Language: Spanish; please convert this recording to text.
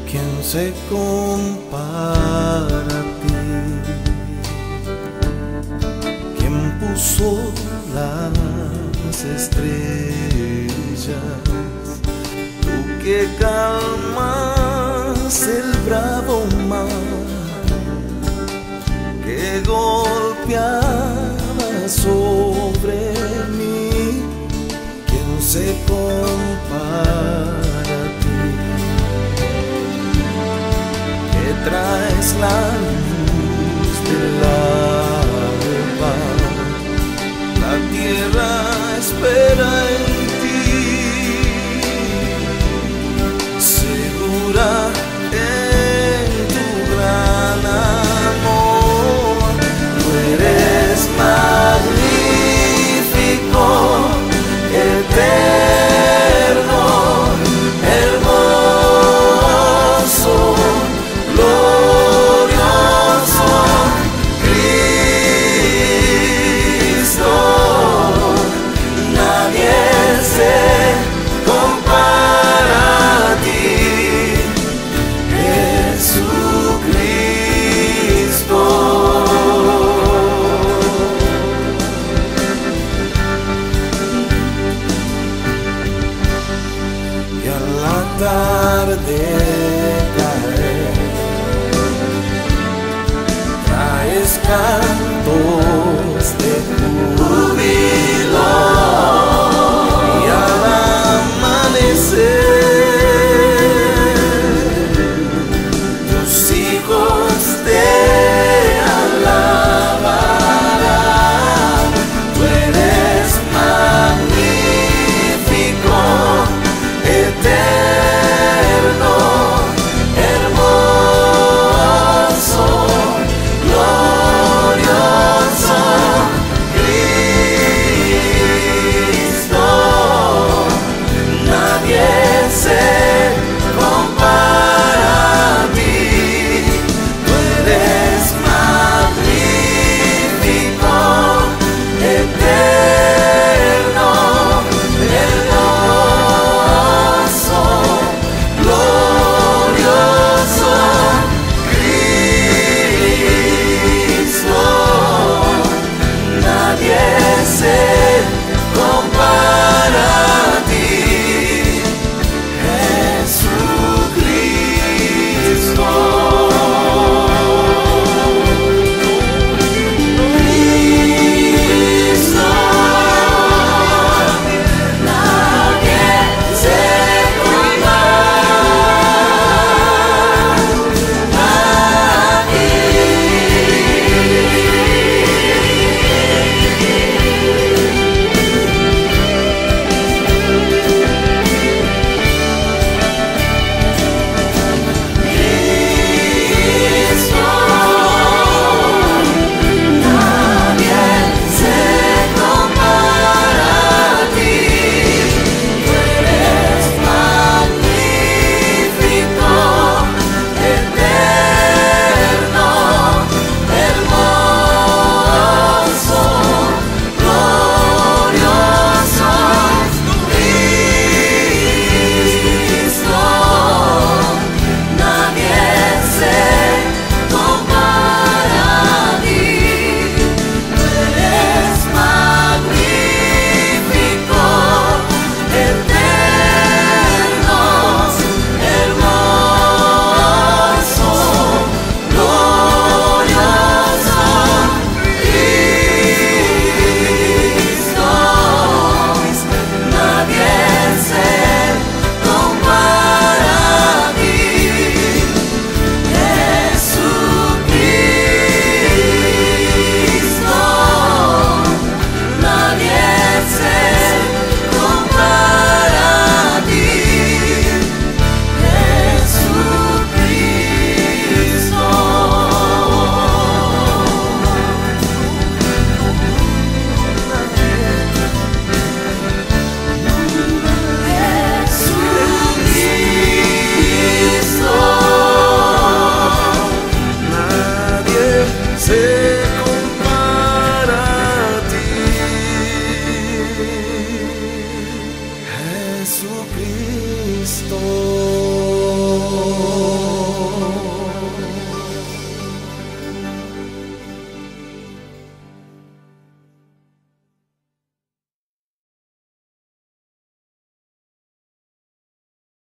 ¿Quién se compara a ti? ¿Quién puso las estrellas? Tú que calmas el bravo mar que golpeaba sobre mí. ¿Quién se compara a ti? Que traes la luz del alba, la tierra espera en ti, segura en tu gran amor. Tú eres magnífico, eterno, hermoso, glorioso, Cristo. Nadie se compara a ti, Jesucristo. Y a la tarde caer, traes cantos de júbilo, y al amanecer tus hijos te alabarán. Tú eres magnífico, eterno, hermoso, glorioso, Cristo. Nadie se compara a ti. Tú eres magnífico, eterno, hermoso, glorioso, Cristo. Nadie se compara a ti, Jesucristo. Nadie se compara a ti. Jesucristo.